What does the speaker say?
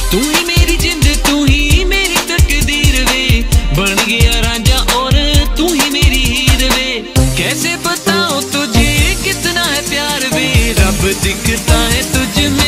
तू ही मेरी जिंद, तू ही मेरी तकदीर वे, बन गया रांझा और तू ही मेरी हीर वे। कैसे बताऊं तुझे कितना है प्यार वे, रब दिखता है तुझ में।